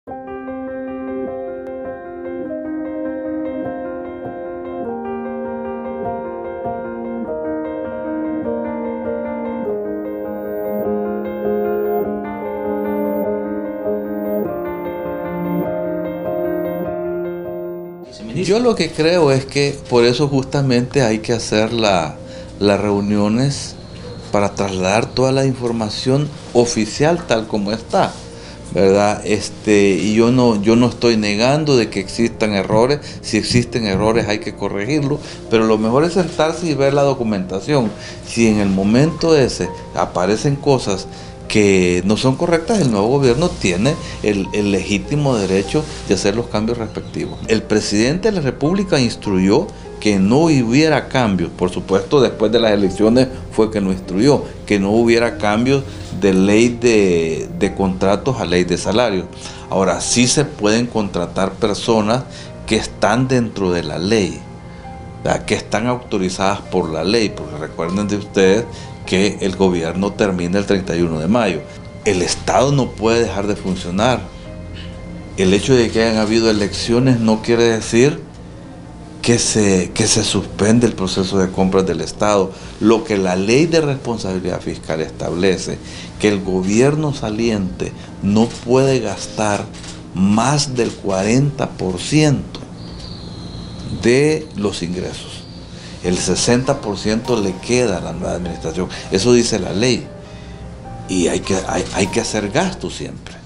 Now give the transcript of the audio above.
Yo lo que creo es que por eso justamente hay que hacer las reuniones para trasladar toda la información oficial tal como está, ¿verdad? Y yo no estoy negando de que existan errores. Si existen errores hay que corregirlos, pero lo mejor es sentarse y ver la documentación. Si en el momento ese aparecen cosas que no son correctas, el nuevo gobierno tiene el legítimo derecho de hacer los cambios respectivos. El presidente de la República instruyó que no hubiera cambios. Por supuesto, después de las elecciones fue que no instruyó, que no hubiera cambios de ley de contratos a ley de salarios. Ahora, sí se pueden contratar personas que están dentro de la ley, ¿verdad?, que están autorizadas por la ley, porque recuerden de ustedes que el gobierno termina el 31 de mayo. El Estado no puede dejar de funcionar. El hecho de que hayan habido elecciones no quiere decir que se suspende el proceso de compras del Estado. Lo que la ley de responsabilidad fiscal establece, que el gobierno saliente no puede gastar más del 40% de los ingresos. El 60% le queda a la nueva administración. Eso dice la ley. Y hay que hacer gasto siempre.